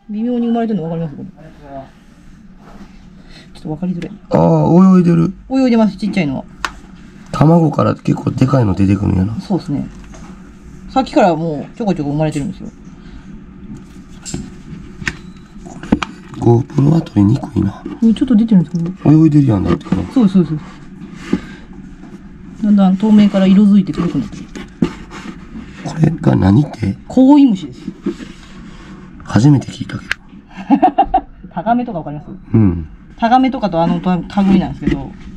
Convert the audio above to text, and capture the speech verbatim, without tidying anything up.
微妙に生まれてるの分かります？これ。ちょっと分かりづらい。 ああ、泳いでる。 泳いでます、ちっちゃいのは。 卵から結構でかいの出てくるんやな。 そうですね。さっきからもうちょこちょこ生まれてるんですよ。 GoPro は撮りにくいな。 ちょっと出てるんですけど。 泳いでるやんだってね。 そうです、そうです。だんだん透明から色づいて黒くなってる。 これが何って？ コウイムシです。 初めて聞いたけど。 タガメとかわかります？ うん。 タガメとかとあの類なんですけど、